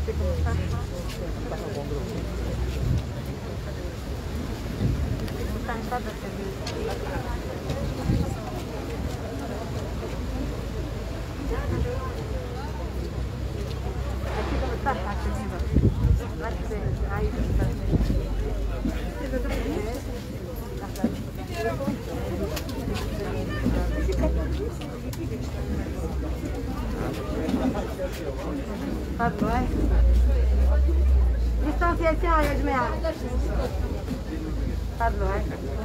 تفضلوا. ديستانسياسيون يا جماعة. تفضلوا.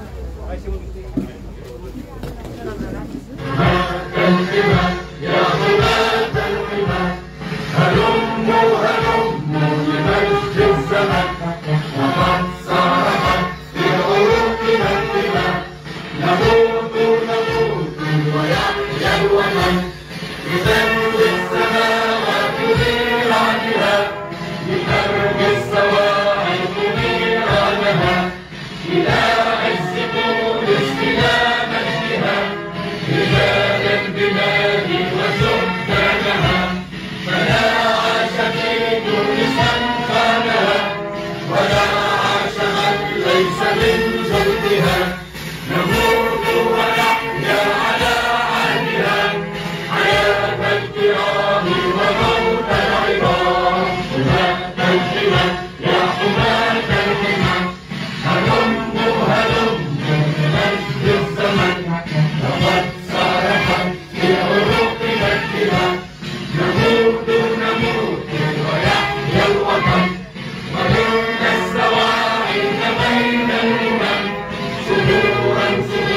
يا غلاة الحمى هلموا لمجد الزمن وقد صارت في عروقنا الدماء نموت ويحيا الوطن بذنب السماوات نيرانها بحرب الصواعق نيرانها إلى عز تونس إلى مجدها رجال البلاد وسكانها فلا عاش في تونس من خانها ولا عاش من ليس من جلدها نموت ونحيا على عهدها حياة الكرام وموت العظام حماة الحمى يا حماة الحمى هلموا لمجد الزمن لقد صارخت في عروقنا الدماء نموت ويحيا الوطن ولنا السواعد بين الأمم صدورا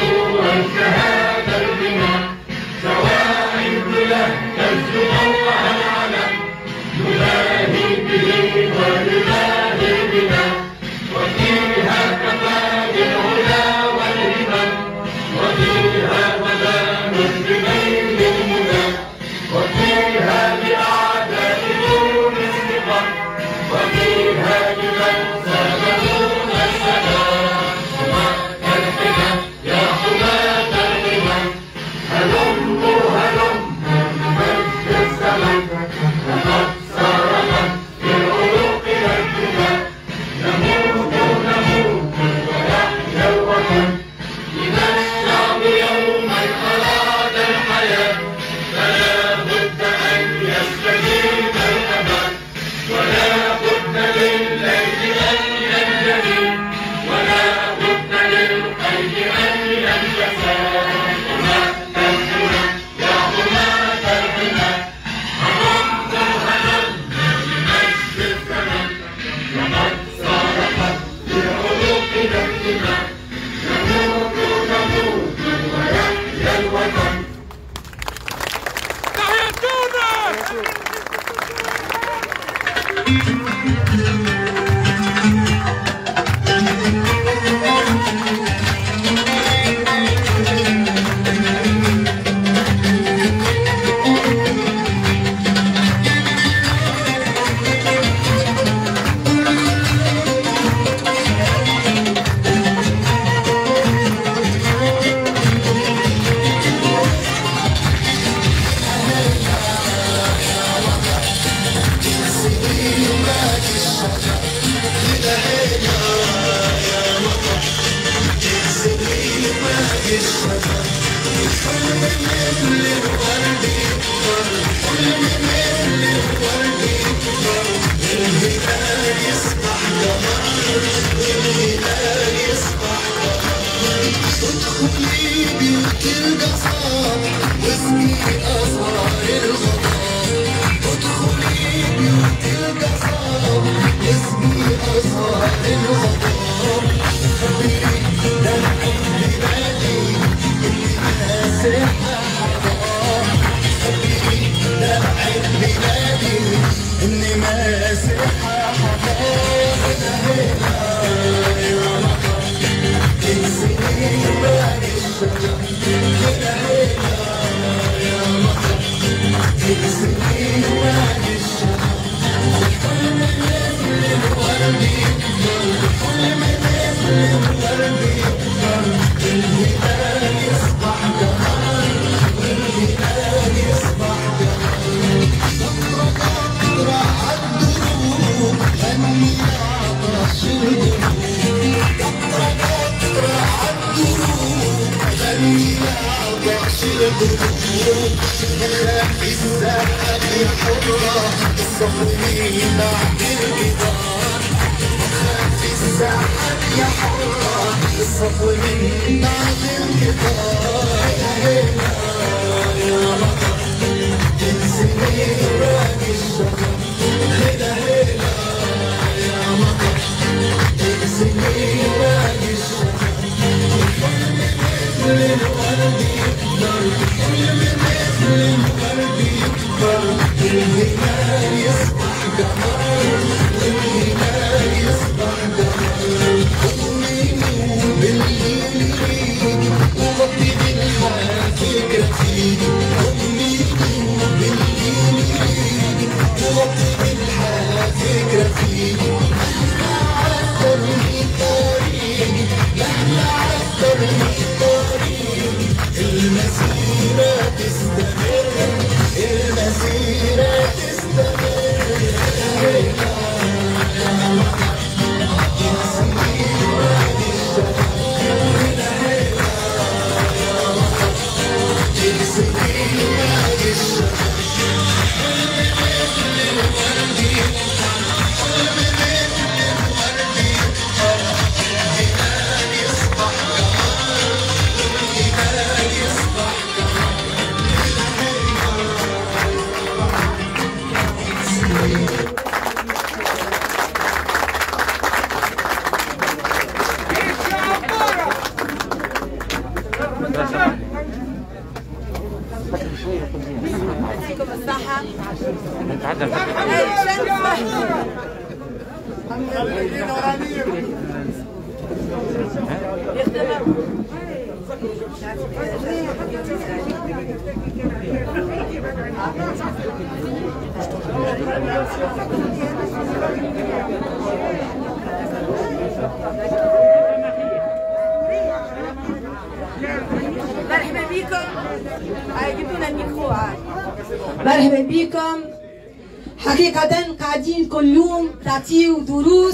كهذا البناء سواعد يهتز موقع العلم نلاهي به ونلاهي بنا وفيها كفى العلا والهمم وفيها مدان بنيل المنى وفيها لأعداء تونس نقم وفيها لمن سلمون السلام حماة الحمى يا حماة الحمى هلموا لمجد الزمن لقد صارت في عروقنا الدماء نموت ويحيا الوطن إذا الشعب يوما أراد الحياة فلا بد أن يستجيب الأمان ولا بد للليل أن ينجلي ولا بد للقيد أن ينجسى حماة الحمى يا حماة الحمى هلموا لمجد الزمن لقد صارخت في عروقنا الدماء نموت ويحيا الوطن تحيا تونس. ادخلي بيوت القصاب واسقي أزهار الخضار ادخلي بيوت القصاب واسقي أزهار الخضار خبري دمع بلادي اللي ماسحها حضار خبري دمع بلادي اللي ماسحها حضار يا مطر تنسيني بعد الشجر يا مطر تنسيني بعد الشجر كل ما نزل الورد يكبر كل ما نزل عطش القلوب مخافي الساحة يا حرة الصفوي بعد الجدار مخافي الساحة يا حرة الصفوي بعد الجدار يا مطر تنسيني راقي الشجر هلا هلا يا مطر تنسيني راقي الشجر كل الورد يكبر كل مثل الورد يكبر الهلال يصبح قمر الهلال يصبح قمر أمي بالليل وغطي بالحياة فكرتي أمي بالليل وغطي بالحياة فكرتي مهما عثرني طريقي مهما عثرني طريقي المسيرة تستمر المسيرة تستمر يعطيكم الصحة. مرحبا بكم. جبتوا لنا الميكرو. مرحبا بكم. حقيقة قاعدين كل يوم تعطيوا دروس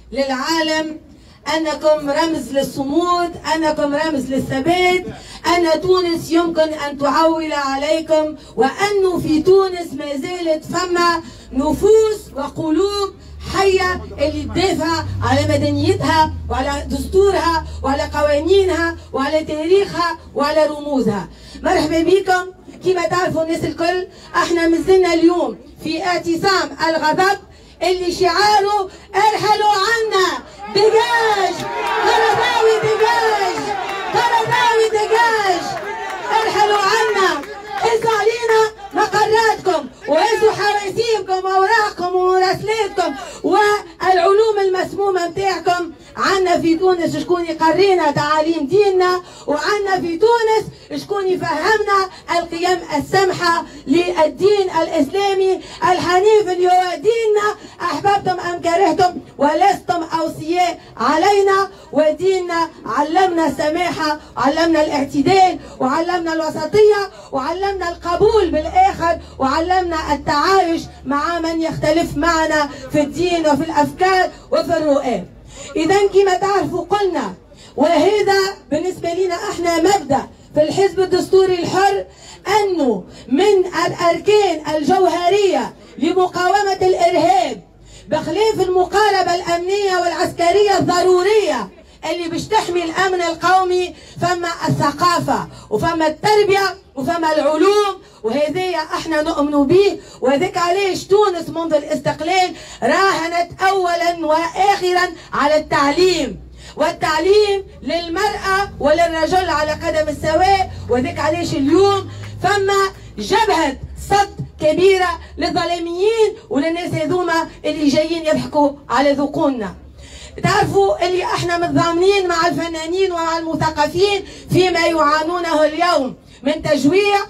للعالم أنكم رمز للصمود، أنكم رمز للثبات، أن تونس يمكن أن تعول عليكم، وأنه في تونس ما زالت فما نفوس وقلوب حية اللي تدافع على مدنيتها وعلى دستورها وعلى قوانينها وعلى تاريخها وعلى رموزها. مرحبا بكم. كما تعرفوا الناس الكل احنا مازلنا اليوم في اعتصام الغضب اللي شعاره ارحلوا عنا دجاج قرضاوي دجاج قرضاوي دجاج ارحلوا عنا هزوا علينا مقراتكم وهزوا حراسيبكم واوراقكم ومراسلاتكم والعلوم المسمومه نتاعكم. عنا في تونس شكون يقرينا تعاليم ديننا، وعنا في تونس شكون يفهمنا القيم السمحه للدين الاسلامي الحنيف اللي هو ديننا احببتم ام كرهتم ولستم اوصياء علينا. وديننا علمنا السماحه وعلمنا الاعتدال وعلمنا الوسطيه وعلمنا القبول بالاخر وعلمنا التعايش مع من يختلف معنا في الدين وفي الافكار وفي الرؤى. إذا كما تعرفوا قلنا، وهذا بالنسبة لنا احنا مبدأ في الحزب الدستوري الحر، أنه من الأركان الجوهرية لمقاومة الإرهاب بخلاف المقاربة الأمنية والعسكرية الضرورية اللي باش تحمي الأمن القومي، فما الثقافة وفما التربية وفما العلوم، وهذايا احنا نؤمن به. وذاك علاش تونس منذ الاستقلال راهنت اولا واخرا على التعليم، والتعليم للمرأة وللرجل على قدم السواء. وذاك علاش اليوم فما جبهة صد كبيرة للظلاميين وللناس هذوما اللي جايين يضحكوا على ذقوننا. تعرفوا اللي احنا متضامنين مع الفنانين ومع المثقفين فيما يعانونه اليوم من تجويع،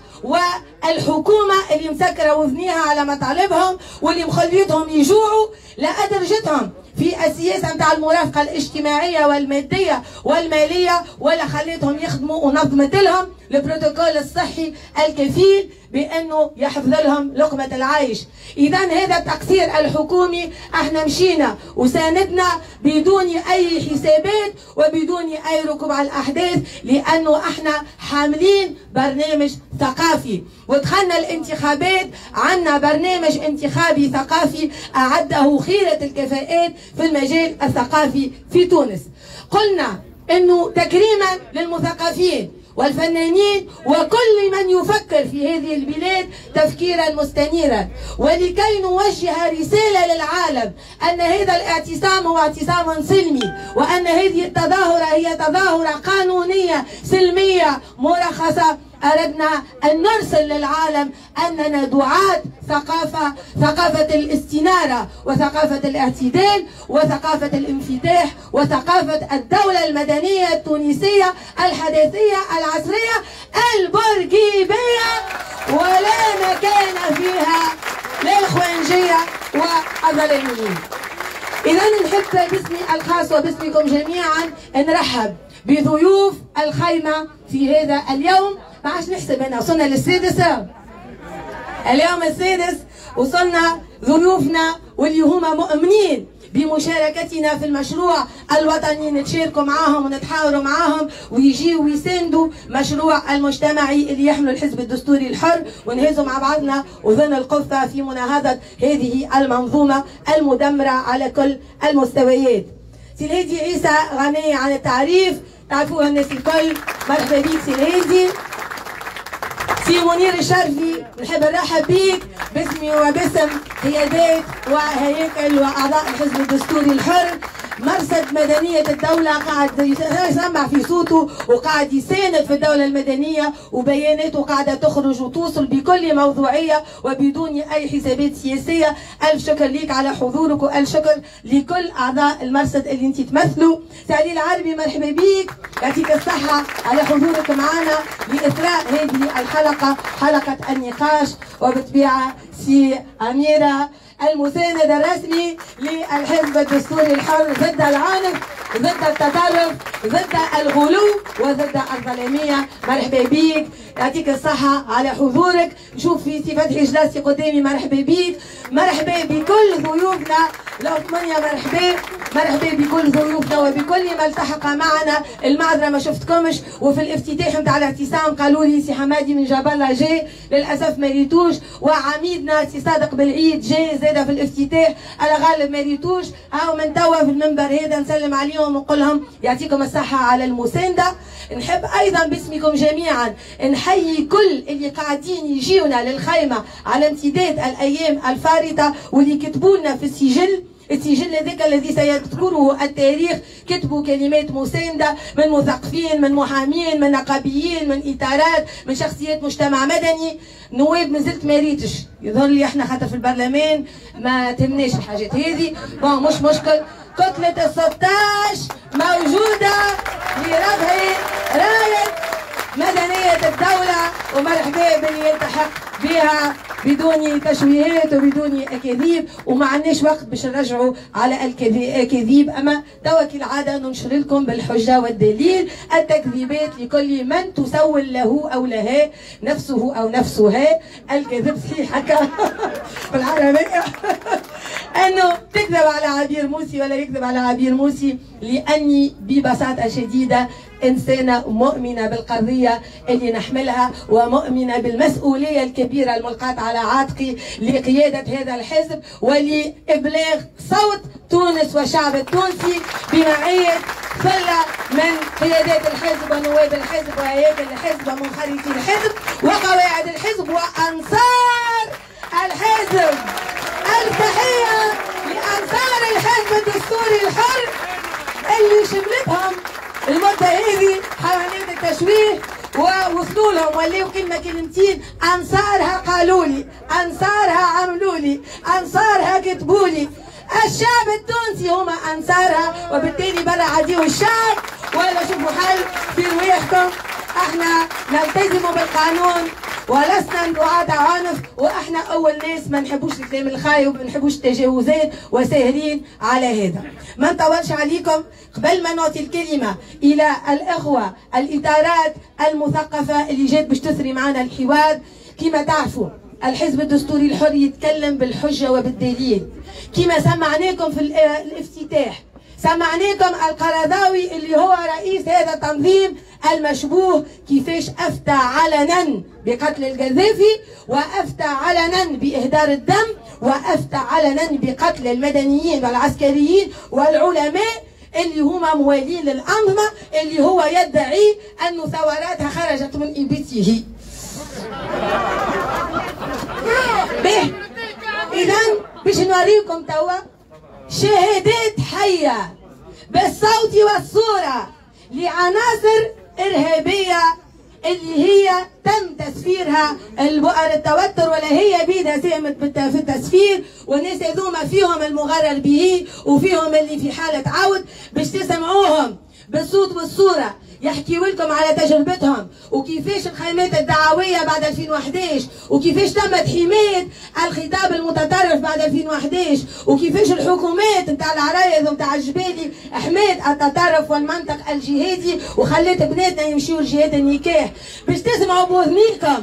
والحكومة اللي مسكرة وذنيها على مطالبهم واللي مخليتهم يجوعوا لأدرجتهم في السياسة متاع المرافقة الاجتماعية والمادية والمالية، ولا خليتهم يخدموا ونظمت لهم البروتوكول الصحي الكفيل بأنه يحفظ لهم لقمة العيش. إذا هذا التقصير الحكومي احنا مشينا وساندنا بدون أي حسابات وبدون أي ركوب على الأحداث، لأنه احنا حاملين برنامج ثقافي، ودخلنا الانتخابات عنا برنامج انتخابي ثقافي أعده خيرة الكفاءات في المجال الثقافي في تونس. قلنا أنه تكريما للمثقفين والفنانين وكل من يفكر في هذه البلاد تفكيرا مستنيرا، ولكي نوجه رسالة للعالم أن هذا الاعتصام هو اعتصام سلمي، وأن هذه التظاهرة هي تظاهرة قانونية سلمية مرخصة. أردنا أن نرسل للعالم أننا دعاة ثقافة الاستنارة وثقافة الاعتدال وثقافة الانفتاح وثقافة الدولة المدنية التونسية الحداثية العصرية البورقيبية، ولا مكان فيها للخوانجية والظلاميين. إذا نحب باسمي الخاص وباسمكم جميعا نرحب بضيوف الخيمة في هذا اليوم. ما عادش نحسب أنا وصلنا للسادس، اليوم السادس وصلنا ضيوفنا واللي هما مؤمنين بمشاركتنا في المشروع الوطني، نتشاركوا معاهم ونتحاوروا معاهم ويجيوا ويساندوا مشروع المجتمعي اللي يحمل الحزب الدستوري الحر، ونهزوا مع بعضنا وضن القفة في مناهضة هذه المنظومة المدمرة على كل المستويات. سي الهادي عيسى غني عن التعريف، تعرفوها الناس الكل. مرحبا بيك سي الهادي. سي منير الشرفي، نحب نرحب بيك باسمي وباسم قيادات وهياكل واعضاء الحزب الدستوري الحر. مرصد مدنية الدولة قاعد يسمع في صوته وقاعد يساند في الدولة المدنية، وبياناته قاعدة تخرج وتوصل بكل موضوعية وبدون أي حسابات سياسية. ألف شكر ليك على حضورك، وألف شكر لكل أعضاء المرصد اللي أنت تمثلوا. سعيد العربي مرحبا بيك، يعطيك الصحة على حضورك معنا لإثراء هذه الحلقة، حلقة النقاش. وبالطبيعة سي أميرة المساند الرسمي للحزب الدستوري الحر ضد العنف، ضد التطرف، ضد الغلو وضد الظلامية. مرحبا بيك، يعطيك الصحة على حضورك. نشوف في سي فتحي جلاسي قدامي، مرحبا بيك. مرحبا بكل ضيوفنا العثمانية، مرحبا بكل ضيوفنا وبكل ما التحق معنا. المعذرة ما شفتكمش، وفي الافتتاح نتاع الاعتصام قالوا لي سي حمادي من جبل الله جاي، للأسف ما ريتوش، وعميدنا سي صادق بالعيد جاي زاد في الافتتاح، على غالب ما ريتوش. هاو من توا في المنبر هذا نسلم عليهم ونقول لهم يعطيكم الصحة على المساندة. نحب أيضا باسمكم جميعا نحيي كل اللي قاعدين يجيونا للخيمة على امتداد الأيام الفارطة، واللي كتبوا لنا في السجل هذاك الذي سيذكره التاريخ. كتبوا كلمات مساندة من مثقفين، من محامين، من نقابيين، من إطارات، من شخصيات مجتمع مدني. نواب مازلت ما ريتش، يظهر لي احنا خاطر في البرلمان ما تهمناش الحاجات هذه، مش مشكل. كتلة ال16 موجودة لرفع راية مدنية الدولة، ومرحبا باللي يلتحق بها بدون تشويهات وبدون أكاذيب. وما عندناش وقت باش نرجعوا على الأكاذيب، أما توا كالعادة ننشر لكم بالحجة والدليل التكذيبات لكل من تسول له أو لها نفسه أو نفسها. الكذب صحيح هكا بالعربية أنه تكذب على عبير موسي ولا يكذب على عبير موسي، لأني ببساطة شديدة إنسانة مؤمنة بالقضية اللي نحملها، ومؤمنة بالمسؤولية الكبيرة الملقاة على عاتقي لقيادة هذا الحزب ولإبلاغ صوت تونس والشعب التونسي بمعية ثلة من قيادات الحزب ونواب الحزب وهياكل الحزب ومنخرطي الحزب وقواعد الحزب وأنصار الحزب. التحية لأنصار الحزب الدستوري الحر اللي شملتهم المدة هذه حملات التشويه ووصلوا لهم ولاو كلمة كلمتين. أنصارها قالوا لي، أنصارها عملوا لي، أنصارها كتبوا لي. الشعب التونسي هما أنصارها، وبالتالي برا عاديو الشعب ولا شوفوا حل في رواحكم. احنا نلتزم بالقانون ولسنا دعاة عنف، واحنا اول ناس ما نحبوش الكلام الخايب وما نحبوش التجاوزات وساهرين على هذا. ما نطولش عليكم، قبل ما نعطي الكلمه الى الاخوه الاطارات المثقفه اللي جات باش تثري معنا الحوار. كما تعرفوا الحزب الدستوري الحر يتكلم بالحجه وبالدليل. كما سمعناكم في الافتتاح، سمعناكم القرضاوي اللي هو رئيس هذا التنظيم المشبوه كيفاش افتى علنا بقتل القذافي، وافتى علنا باهدار الدم، وافتى علنا بقتل المدنيين والعسكريين والعلماء اللي هما موالين للأنظمة اللي هو يدعي أن ثوراتها خرجت من إبته. به إذا باش نوريكم توا شهادات حية بالصوت والصورة لعناصر إرهابية اللي هي تم تسفيرها البؤر التوتر، ولا هي بيدها ساهمت في التسفير، والناس هذوما فيهم المغرر به وفيهم اللي في حالة عود. باش تسمعوهم بالصوت والصورة يحكيوا لكم على تجربتهم وكيفاش الخيمات الدعوية بعد 2011، وكيفاش تمت حماية الخطاب المتطرف بعد 2011، وكيفاش الحكومات نتاع العرايض ونتاع الجبالي حمات التطرف والمنطق الجهادي وخلت بناتنا يمشيوا لجهاد النكاح. باش تسمعوا بوذنيكم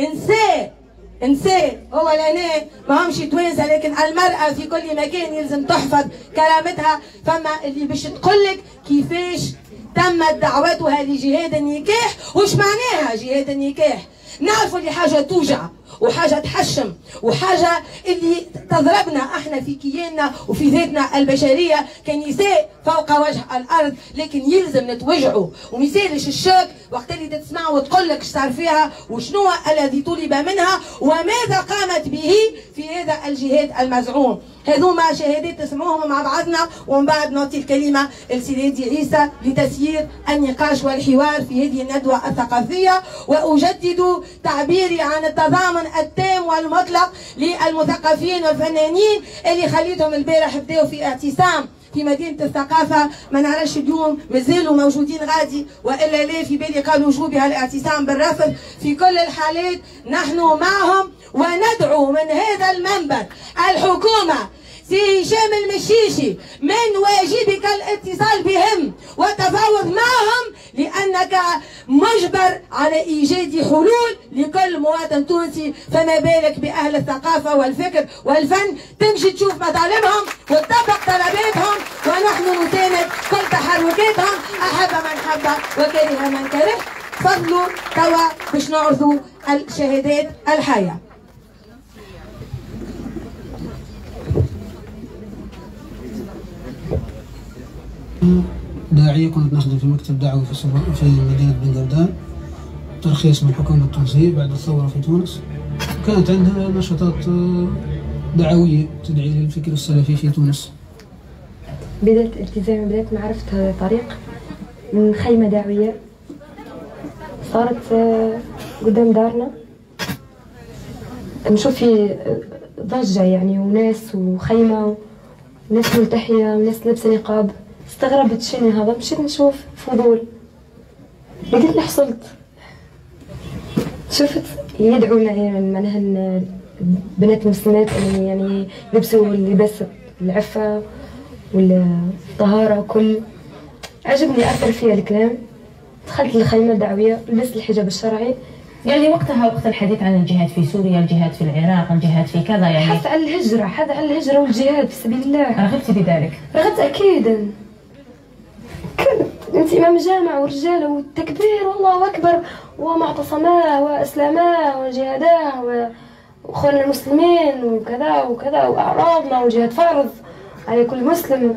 انساه هو لنا ما همش توانسه، لكن المرأة في كل مكان يلزم تحفظ كرامتها. فما اللي باش تقولك كيفاش تمت دعوتها لجهاد النكاح. وش معناها جهاد النكاح؟ نعرفوا اللي حاجة توجع وحاجة تحشم وحاجة اللي تضربنا احنا في كياننا وفي ذاتنا البشرية كنساء فوق وجه الارض، لكن يلزم نتوجعوا وميسالش الشوك وقت اللي تسمع وتقول لك اش صار فيها وشنو الذي طلب منها وماذا قامت به في هذا الجهاد المزعوم. هذوما شهادات تسمعوهم مع بعضنا، ومن بعد نعطي الكلمة لسيدي عيسى لتسيير النقاش والحوار في هذه الندوة الثقافية. وأجدد تعبيري عن التضامن التام والمطلق للمثقفين والفنانين اللي خليتهم البارح بداوا في اعتصام في مدينة الثقافة. ما نعرفش اليوم مازالوا موجودين غادي والا لا، في بالي قالوا جو بها الاعتصام بالرفض. في كل الحالات نحن معهم، وندعو من هذا المنبر الحكومة سي هشام المشيشي من واجبك الاتصال بهم والتفاوض معهم، لأنك مجبر على إيجاد حلول لكل مواطن تونسي، فما بالك بأهل الثقافة والفكر والفن. تمشي تشوف مطالبهم وتطبق طلباتهم، ونحن نساند كل تحركاتهم، أحب من حب وكره من كره. فضلوا توا باش نعرضوا الشهادات الحية. داعية كنت نخدم في مكتب دعوي في مدينة بن قردان، ترخيص من الحكومة التونسية بعد الثورة في تونس. كانت عندها نشاطات دعوية تدعي للفكر السلفي في تونس. بدأت التزامي، بدأت معرفة هذا الطريق من خيمة دعوية صارت قدام دارنا، نشوف في ضجة يعني، وناس وخيمة وناس ملتحية وناس لابسة نقاب. استغربت شنو هذا، مشيت نشوف فضول، لقيتني حصلت شفت يدعونا يعني معناها البنات المسلمات يعني يلبسوا اللباس العفة والطهارة وكل. عجبني أثر فيها الكلام، دخلت الخيمة الدعوية لبست الحجاب الشرعي. يعني وقت الحديث عن الجهاد في سوريا، الجهاد في العراق، الجهاد في كذا، يعني حث على الهجرة والجهاد في سبيل الله. رغبت بذلك؟ رغبت أكيد. انت امام جامع ورجاله والتكبير والله اكبر ومعتصماه واسلاماه وجهاداه واخواننا المسلمين وكذا وكذا واعراضنا وجهاد فرض على كل مسلم.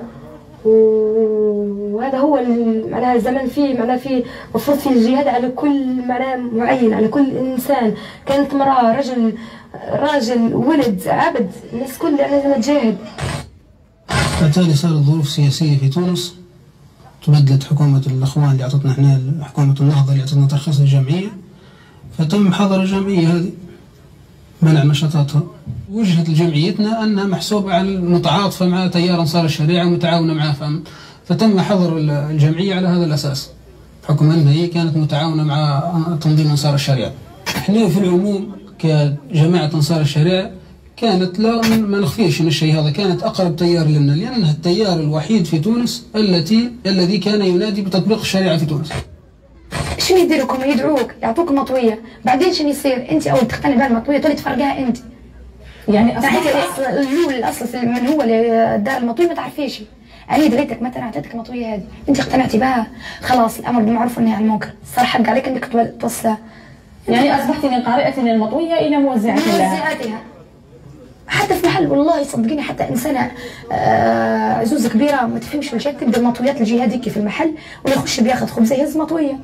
وهذا هو معناها الزمن فيه معناها فيه مفروض فيه الجهاد على كل معناها معين، على كل انسان، كانت امراه راجل ولد عبد، الناس كلها لازم تجاهد. بالتالي صارت ظروف سياسيه في تونس، تبدلت حكومة الأخوان اللي أعطتنا احنا، حكومة النهضة اللي أعطتنا ترخيص الجمعية، فتم حظر الجمعية هذه، منع نشاطاتها. وجهت لجمعيتنا أنها محسوبة على المتعاطفة مع تيار أنصار الشريعة ومتعاونة معه، فتم حظر الجمعية على هذا الأساس، بحكم أنها هي كانت متعاونة مع تنظيم أنصار الشريعة. احنا في العموم كجماعة أنصار الشريعة كانت لا ما نخفيش من الشيء هذا، كانت أقرب تيار لنا لأنها التيار الوحيد في تونس الذي كان ينادي بتطبيق الشريعة في تونس. شنو يديركم؟ يدعوك يعطوك مطويه، بعدين شنو يصير؟ انت اول تقتني بها المطويه تولي تفرقها انت. يعني اصلا الاصل الاول الاصل من هو اللي دار المطويه ما تعرفيش. انا دريتك مثلا اعطيتك المطويه هذه انت اقتنعتي بها، خلاص الامر بالمعروف والنهي عن المنكر، صار حق عليك انك توصلها. يعني اصبحت من قارئه للمطويه الى موزعتها حتى في محل. والله صدقيني حتى انسانه عزوزه كبيره ما تفهمش في الجهاد تبدا المطويات الجهاديه في المحل ولا يخش بياخذ خبزه يهز مطويه.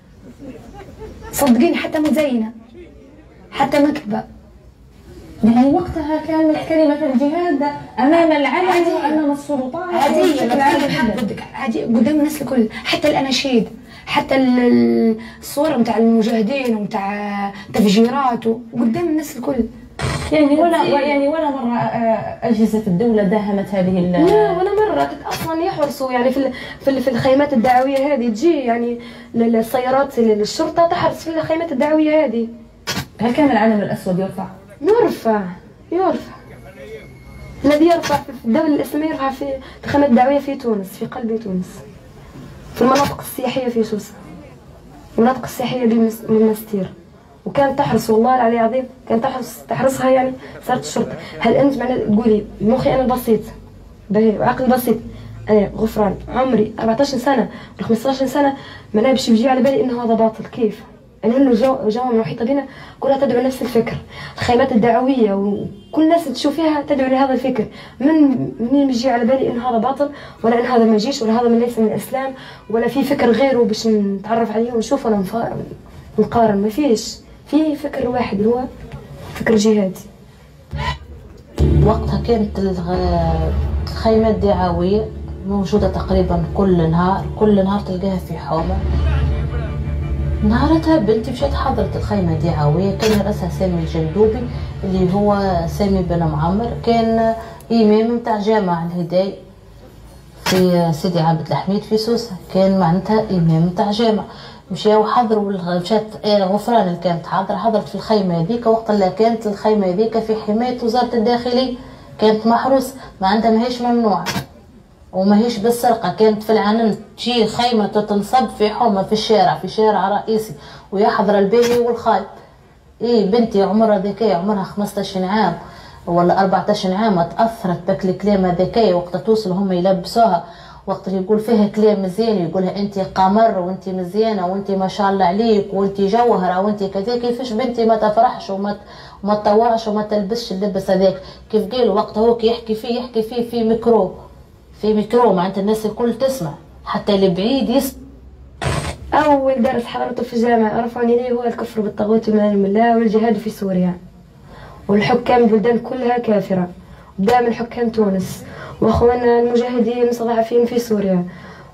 صدقيني حتى مزينه حتى مكتبه. يعني وقتها كانت كلمه الجهاد امام العلن وامام السلطات عادي قدام الناس الكل، حتى الاناشيد، حتى الصور نتاع المجاهدين ونتاع تفجيرات وقدام الناس الكل. يعني ولا مره اجهزه الدوله داهمت هذه لا ولا مره. كنت اصلا يحرصوا يعني في الخيمات الدعويه هذه، تجي يعني السيارات الشرطه تحرص في الخيمات الدعويه هذه. هل كان العلم الاسود يرفع؟ يرفع. الذي يرفع في الدوله الاسلاميه يرفع في الخيمات الدعويه في تونس، في قلب تونس، في المناطق السياحيه في سوسه، المناطق السياحيه للمستير. وكانت تحرص والله العلي العظيم، كانت تحرصها يعني صارت الشرطه. هل انت معنى تقولي مخي انا بسيط باهي وعقلي بسيط، انا غفران عمري 14 سنه ولا 15 سنه معناها باش يجي على بالي انه هذا باطل؟ كيف؟ يعني الجوامع المحيطه بنا كلها تدعو نفس الفكر، الخيمات الدعويه وكل الناس تشوفيها تدعو لهذا الفكر. منين يجي على بالي ان هذا باطل ولا ان هذا ما يجيش ولا هذا من ليس من الاسلام ولا في فكر غيره باش نتعرف عليه ونشوف ولا نقارن؟ ما فيش، في فكر واحد هو فكر جهادي. وقتها كانت الخيمات الدعوية موجودة تقريبا كل نهار تلقاها في حومة. نهارتها بنتي مشيت حضرت الخيمة الدعوية، كان رأسها سامي الجندوبي اللي هو سامي بن معمر، كان إمام متاع جامع الهداية في سيدي عبد الحميد في سوسة، كان معناتها إمام متاع جامع. مشاو حضروا، مشات غفران اللي كانت حضرت في الخيمة هذيك. وقت اللي كانت الخيمة هذيك في حماية وزارة الداخلية، كانت محروسة، ما عندها ماهيش ممنوعة وماهيش بالسرقة. كانت في العنن تجي خيمة تنصب في حومة في شارع رئيسي ويحضر الباهي والخايب. بنتي عمرها ذكية، عمرها 15 عام ولا 14 عام، تأثرت بك الكلام هذاكيا. وقت توصل هم يلبسوها، وقت اللي يقول فيها كلام مزيان يقولها انت قمر وانت مزيانه وانت ما شاء الله عليك وانت جوهره وانت كذا. كيفاش بنتي ما تفرحش وما تطوعش وما تلبسش اللبس هذاك؟ كيف قالوا وقت هو يحكي فيه في ميكرو معناتها الناس الكل تسمع، حتى البعيد يسمع. اول درس حضرته في الجامعه رفعني لي هو الكفر بالطاغوت وما علم الله والجهاد في سوريا، والحكام البلدان كلها كافره، بدأ من حكام تونس واخواننا المجاهدين المستضعفين في سوريا،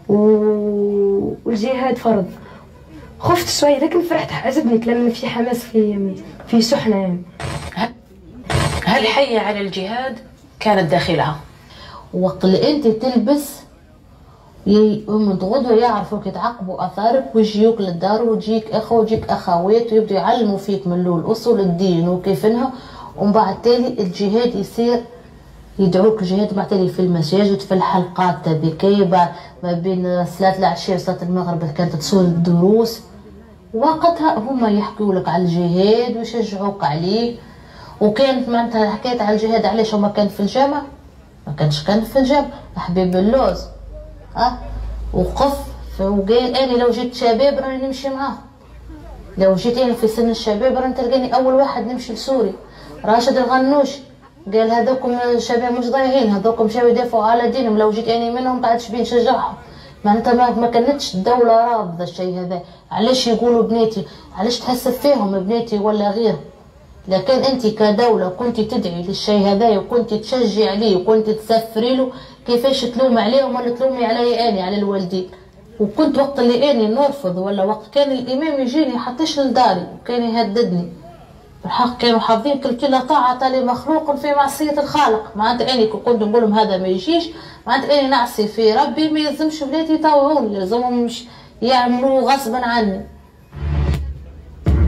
والجهاد فرض. خفت شوي لكن فرحت، عجبني كلام في حماس في شحنه يعني. هل حية على الجهاد كانت داخلها؟ وقت اللي انت تلبس من غدوه يعرفوك يتعقبوا اثارك ويجيوك للدار وتجيك اخو وتجيك اخوات ويبدوا يعلموا فيك من الاول اصول الدين وكيف انها، ومن بعد تالي الجهاد يصير يدعوك الجهاد بعد تالي في المساجد في الحلقات هذيكي ما بين صلاة العشاء وصلاة المغرب كانت تصير الدروس. وقتها هما يحكوا لك على الجهاد ويشجعوك عليه. وكانت معناتها حكيت على الجهاد علاش هما كان في الجامع، ما كانش كان في الجامع حبيب اللوز وقف وقال انا لو جيت شباب راني نمشي معاهم، لو جيت انا في سن الشباب راني تلقاني اول واحد نمشي لسوريا. راشد الغنوشي قال هذوكم شباب مش ضايعين، هذوكم شباب يدافعوا على دينهم، لو جيت اني منهم قعدتش بين نشجعهم. معناتها ما كانتش الدوله رافضه الشيء هذا. علاش يقولوا بناتي، علاش تحسب فيهم بناتي ولا غير؟ لكن انت كدوله كنت تدعي للشيء هذا وكنت تشجع عليه وكنت تسفري له، كيفاش تلوم عليهم ولا تلومي علي اني على الوالدين؟ وكنت وقت اللي اني نرفض ولا وقت كان الامام يجيني يحطش لداري وكان يهددني، بالحق كانوا حافظين كل طاعة لمخلوق في معصية الخالق. معناتها اني كنت نقول لهم هذا ما يجيش، معناتها اني نعصي في ربي، ما يلزمش ولادي يطوعوني، يلزمهم يعملوا غصبا عني.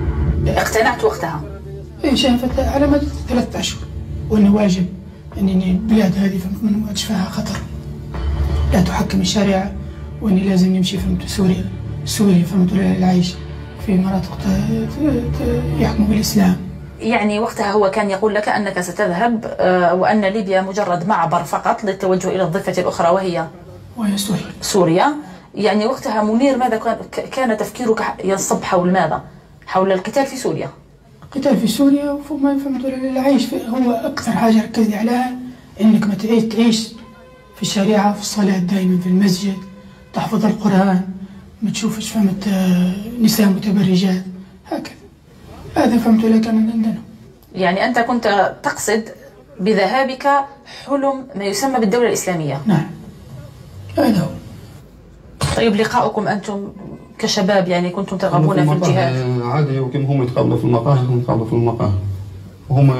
اقتنعت وقتها؟ إيه شافت على مدى 3 أشهر وأنه واجب أنني البلاد هذه فهمت ما نواجه فيها خطر، لا تحكم الشريعة، وأني لازم نمشي فهمت سوريا فهمت العيش في مناطق يحكموا بالإسلام. يعني وقتها هو كان يقول لك أنك ستذهب وأن ليبيا مجرد معبر فقط للتوجه إلى الضفة الأخرى وهي سوريا. يعني وقتها منير ماذا كان تفكيرك ينصب حول ماذا؟ حول القتال في سوريا. القتال في سوريا وما فهمت العيش هو أكثر حاجة ركزني عليها، إنك ما تعيش في الشريعة، في الصلاة دائما في المسجد، تحفظ القرآن، ما تشوفش فهمت نساء متبرجات هكذا. هذا فهمت لك أنا عندنا. يعني أنت كنت تقصد بذهابك حلم ما يسمى بالدولة الإسلامية. نعم هذا هو. طيب لقاؤكم أنتم كشباب يعني كنتم ترغبون في الجهاد؟ عادي، وكما هم يتقابلوا في المقاهي هم يتقابلوا في المقاهي، وهم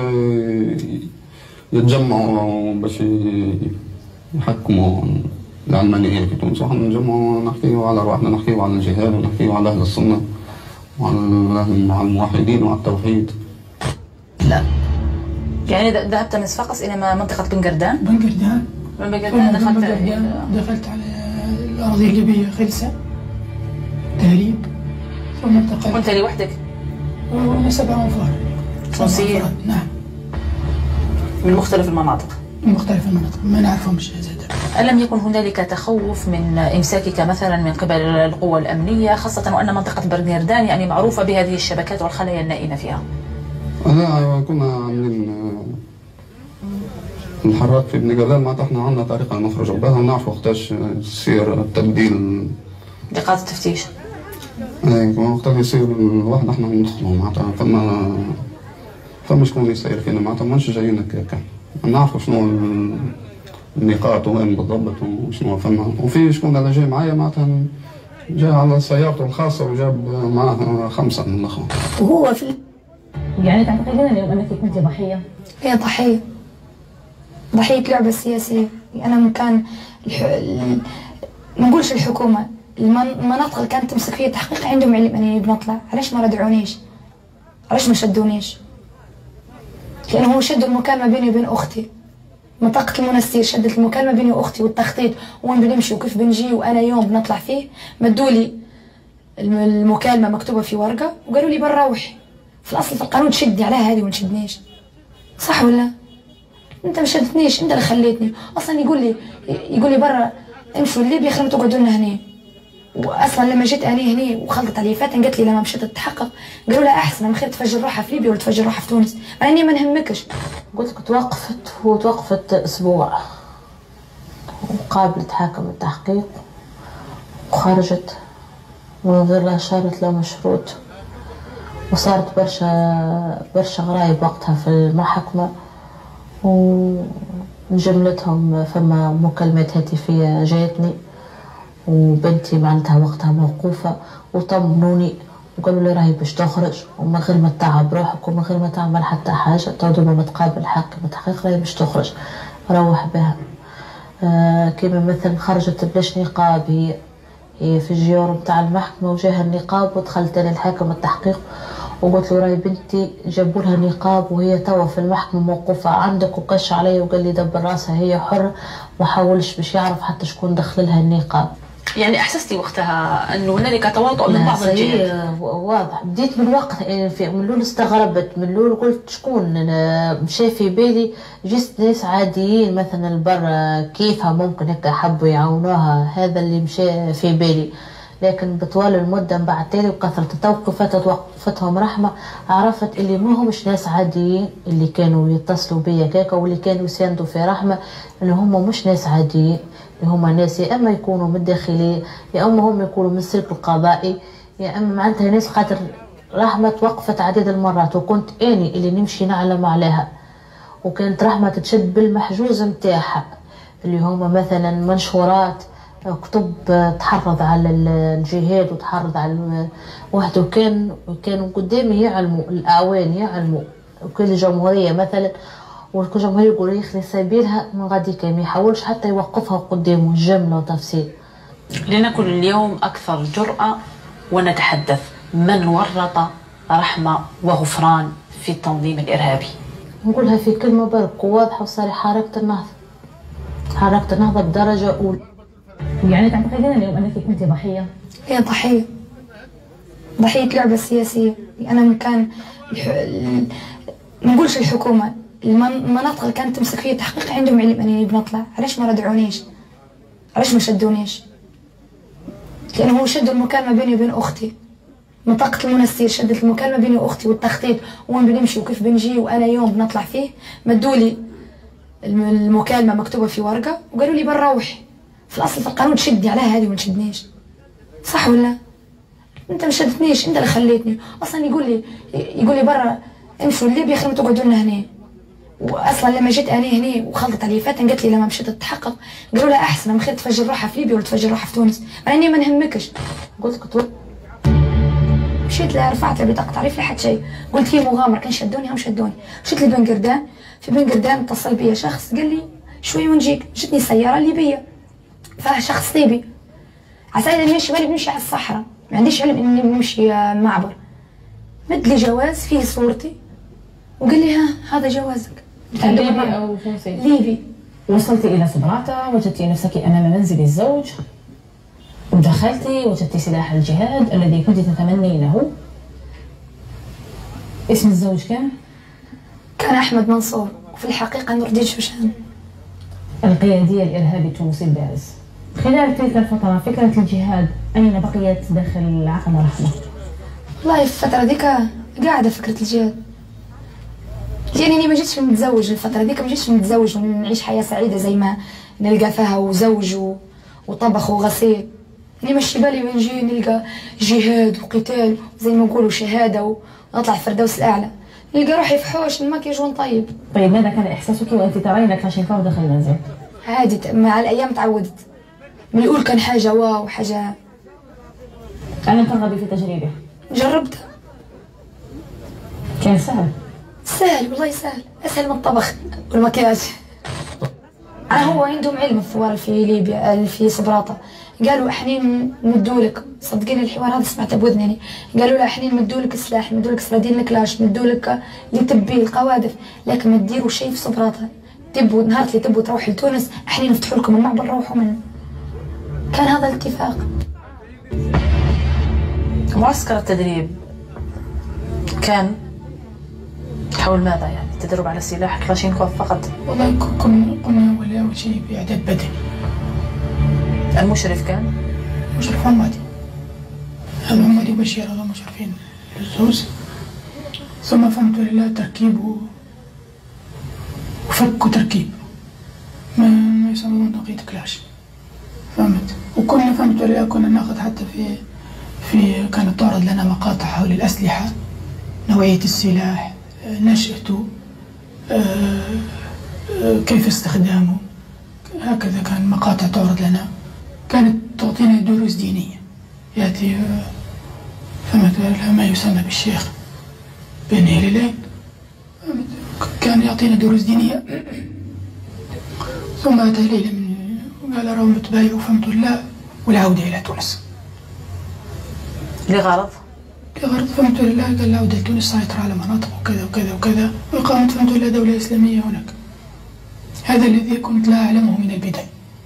يتجمعوا باش يحكموا العلمانية في تونس، وحنا نجمعوا نحكيوا على رواحنا، نحكيوا على الجهاد ونحكيوا على أهل السنة وعلى الموحدين وعلى التوحيد. لا يعني ذهبت من صفاقس إلى منطقة بنقردان؟ من بنقردان دخلت على الأراضي الليبية خلسة تهريب، ثم انتقلت. كنت لوحدك؟ وأنا 7 أنفار تونسيين؟ نعم، من مختلف المناطق. من مختلف المناطق ما نعرفهمش. ألم يكن هنالك تخوف من إمساكك مثلا من قبل القوى الأمنية، خاصة وأن منطقة بنقردان يعني معروفة بهذه الشبكات والخلايا النائمة فيها؟ لا، كنا عاملين الحراك في بنقردان، معناتها احنا عندنا طريقة نخرجوا بها ونعرف وقتاش يصير التبديل، لقاءات التفتيش. اي وقتها يصير الواحد احنا ندخلوا معناتها فما شكون يسير فينا، معناتها ماناش جايين هكاك، نعرفوا شنو النقاط وين بالضبط وشنو فما، وفي شكون هذا جاي معايا معناتها جاي على سيارته الخاصة وجاب معاه 5 من الأخوان. وهو في يعني تعتقدين اليوم أنك كنت ضحية؟ هي ضحية لعبة سياسية. أنا مكان ما نقولش الحكومة، المناطق اللي كانت تمسك فيها التحقيق عندهم علم أني بنطلع، علاش ما ردعونيش؟ علاش ما شدونيش؟ لأنه هو شدوا المكالمة بيني وبين أختي، منطقة المنستير شدت المكالمة بيني وأختي والتخطيط وين بنمشي وكيف بنجي، وأنا يوم بنطلع فيه مدولي المكالمة مكتوبة في ورقة وقالوا لي برا روحي. في الأصل في القانون تشدني عليها هذه وما تشدنيش، صح ولا؟ أنت ما شدتنيش، أنت اللي خليتني. أصلا يقول لي برا امشوا لليبيا خلينا تقعدوا لنا هنا. واصلا لما جيت انا هنا وخلطت علي فاتن قالت لي لما مشيت تتحقق قالوا لها احسن من خير تفجر روحها في ليبيا ولا تفجر روحها في تونس، راني ما نهمكش. قلت لك توقفت اسبوع وقابلت حاكم التحقيق وخرجت من غير لا شرط لا مشروط، وصارت برشا غرايب وقتها في المحكمة، وجملتهم فما مكالمات هاتفية جاتني وبنتي معناتها وقتها موقوفة، وطمنوني وقالوا لي راهي باش تخرج ومن غير ما تتعب روحك ومن غير ما تعمل حتى حاجة، تو ما تقابل حاكم التحقيق راهي باش تخرج روح بها. كيما مثلا خرجت بلاش نقاب، هي في الجيور نتاع المحكمة وجاها النقاب، ودخلت انا لحاكم التحقيق وقلت له راهي بنتي جابوا لها نقاب وهي توا في المحكمة موقوفة عندك، وكش علي وقال لي دبر راسها هي حرة، ما حاولش باش يعرف حتى شكون دخل لها النقاب. يعني احسستي وقتها انه هنالك تواطؤ من بعض الجهات؟ واضح، بديت من وقت من الاول استغربت، من الاول قلت شكون مشى في بالي جست ناس عاديين مثلا برا كيفها ممكن هيك حبوا يعاونوها، هذا اللي مشى في بالي. لكن بطوال المدة من بعد تالي وكثرة التوقفات توقفتهم رحمة، عرفت اللي ما همش ناس عاديين اللي كانوا يتصلوا بيا كاكا واللي كانوا يساندوا في رحمة، اللي هم مش ناس عاديين، اللي هم ناس يا اما يكونوا من الداخلية يا اما هم يكونوا من السلك القضائي، يا اما معناتها ناس خاطر رحمة توقفت عديد المرات وكنت اني اللي نمشي نعلم عليها، وكانت رحمة تشد بالمحجوز متاعها اللي هم مثلا منشورات كتب تحرض على الجهاد وتحرض على واحد، وكانوا قدامي يعلموا الاعوان يعلموا وكل الجمهوريه مثلا، وكل جمهوريه يقولوا يخلي سبيلها من غادي كان ما يحاولش حتى يوقفها قدامه جمله وتفصيل. لنكن اليوم اكثر جرأة ونتحدث، من ورط رحمة وغفران في التنظيم الإرهابي. نقولها في كلمة برك واضحة وصريحة، حركة النهضة. حركة النهضة بدرجة أولى. يعني تعتقدين اليوم أنك كنت ضحية؟ هي ضحية لعبة سياسية. أنا مكان ما نقولش الحكومة، المناطق اللي كانت تمسك فيها التحقيق عندهم علم أنني بنطلع. علاش ما ردعونيش؟ علاش ما شدونيش؟ لأنه هو شدوا المكالمة بيني وبين أختي، منطقة المنستير شدت المكالمة بيني وأختي والتخطيط وين بنمشي وكيف بنجي، وأنا يوم بنطلع فيه مدولي المكالمة مكتوبة في ورقة وقالوا لي بنروح. في الأصل في القانون تشدني عليها هذه وما تشدنيش، صح ولا؟ أنت ما شدتنيش، أنت اللي خليتني. أصلا يقول لي برا امشوا لليبيا خير ما تقعدوا لنا هنا. واصلا لما جيت انا هنا وخلطت علي فاتن قالت لي لما مشيت تتحقق قالوا لها احسن ما خير تفجر روحها في ليبيا ولا تفجر روحها في تونس. مع اني ما نهمكش. قلت مشيت لها رفعت لها بطاقه تعريف لا حد شيء، قلت في مغامره كان شدوني هم شدوني. مشيت لبن قردان، في بن قردان اتصل بيا شخص قال لي شوي ونجيك. جتني سياره ليبيه فيها شخص ليبي عسى نمشي وانا بنمشي على الصحراء، ما عنديش علم اني بنمشي معبر. مد لي جواز فيه صورتي وقال لي هذا جوازك. ليبي أو تونسي؟ ليبي. وصلتي إلى سبراتا، وجدتي نفسك أمام منزل الزوج، ودخلتي وجدتي سلاح الجهاد الذي كنت تتمنينه. اسم الزوج كان أحمد منصور، وفي الحقيقة نور الدين شوشان، القيادي الإرهابي التونسي البارز. خلال تلك الفترة فكرة الجهاد أين بقيت داخل عقل رحمة؟ والله في الفترة ذيك قاعدة فكرة الجهاد، لأنني ما جيتش متزوج الفترة ذيك، ما جيتش متزوج ونعيش حياة سعيدة زي ما نلقى فيها وزوج وطبخ وغسيل. اني ماشي بالي وين نجي نلقى جهاد وقتال زي ما نقولوا شهادة ونطلع الفردوس الأعلى. نلقى روحي في حوش المكياج ونطيب. طيب ماذا كان إحساسك وأنت ترين كلاشينكوف داخل المنزل؟ عادي، مع الأيام تعودت. من الأول كان حاجة واو، حاجة. ألم ترغبي في تجربة؟ جربتها. كان سهل؟ سهل والله سهل، أسهل من الطبخ والمكياج. هو عندهم علم الثوار في ليبيا في سبراتا، قالوا احنا ندولك، صدقيني الحوار هذا سمعته بودني، قالوا له احنا ندولك سلاح، ندولك سرادين الكلاش، ندولك لتبي القوادف، لكن ما تديروا شيء في سبراتا. تبوا نهار اللي تبوا تروحوا لتونس احنا نفتحوا لكم المعبر روحوا منه. كان هذا الاتفاق. معسكر التدريب كان حول ماذا يعني؟ تدرب على سلاح كلاشينكوف فقط؟ والله كنا أول شيء بإعداد بدني. المشرف كان؟ مشرف عمادي. عمادي وبشير هذول مشرفين للزوز. ثم فهمت لله تركيب وفك وتركيب. ما يسمون نقية كلاش. فهمت؟ وكنا فهمت لله كنا ناخذ حتى في كانت تعرض لنا مقاطع حول الأسلحة، نوعية السلاح، نشأته، كيف استخدامه، هكذا كان مقاطع تعرض لنا، كانت تعطينا دروس دينية. يأتي فهمت ما يسمى بالشيخ بين هلالين، كان يعطينا دروس دينية. ثم أتى ليلة وقال راهم بتبايعوا فهمت الله والعودة إلى تونس. لغرض فهمت لله قال العودة لتونس سيطرة على مناطق وكذا وكذا وكذا، وإقامة فهمت لله دولة إسلامية هناك. هذا الذي كنت لا أعلمه من البداية.